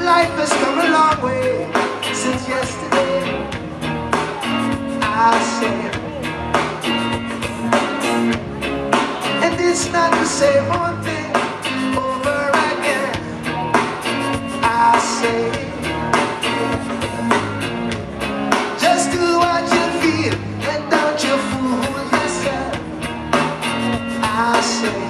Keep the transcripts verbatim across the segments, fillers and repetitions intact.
life has come a long way since yesterday. I say, and it's not the same one thing over again. I say, just do what you feel and don't you fool yourself. I say,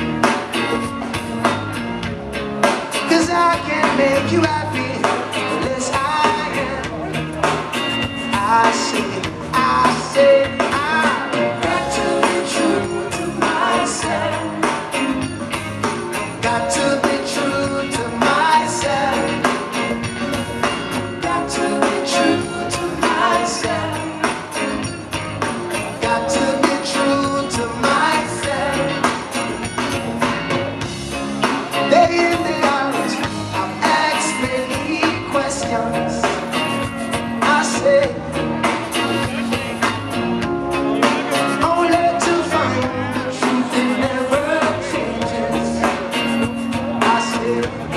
'cause I can make you happy unless I am. I say, I say, I've got to be true to myself. Got to be true to myself. Got to be true to myself. Got to be true to myself. Day in, day out, I've asked many questions. I say, only to find the truth, it never changes. I say,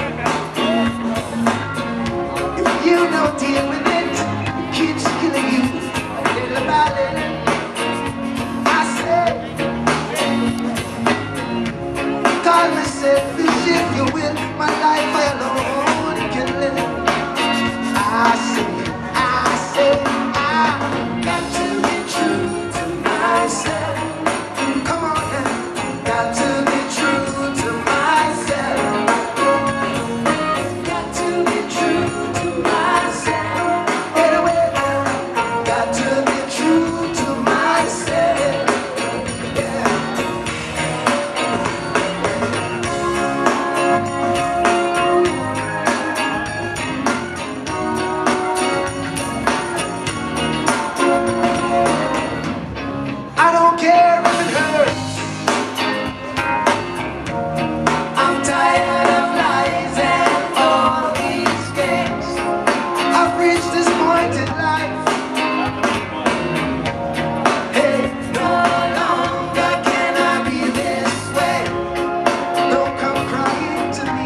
if you don't deal with it, it keeps killing you little by little. I say, call me selfish if you will, my life alone can live. I say, I say, I got to be true to myself. Come on now, got to be true to myself. Got to be true to myself. Get away now, got to be true to myself. Yeah. I don't care if it hurts. I'm tired of lies and all these games. I've reached this point in life. Hey, no longer can I be this way. Don't come crying to me.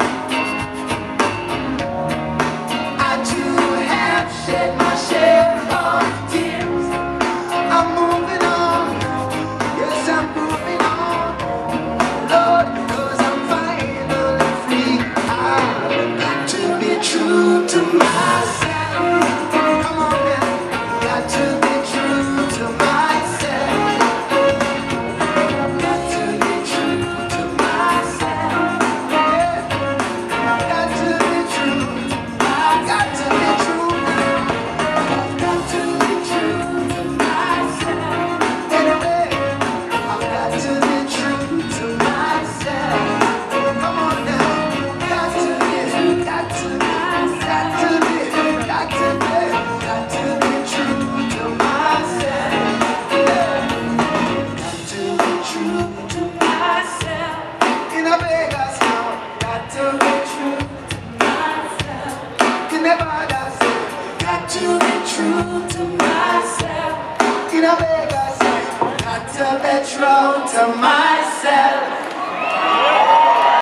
I too have shed my share of tears. I'm moving on. Yes, I'm moving on, Lord, 'cause I'm finally free. I've got to be true to myself. Come on now, got to be true to myself. Got to be true to myself. Yeah, got to be true. Got to be true now. Got to be true to myself. Anyway, I've got to be true to myself. Come on now, got to be, got to be, got to be, got to be, got to be true to myself. Yeah. Got to be true to myself. In a Vegas now, got to be true to myself. In Nevada, say, got to be true to myself. In a Vegas, say, got to be true to myself.